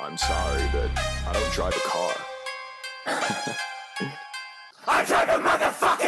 I'm sorry, but I don't drive a car. I drive a motherfucker!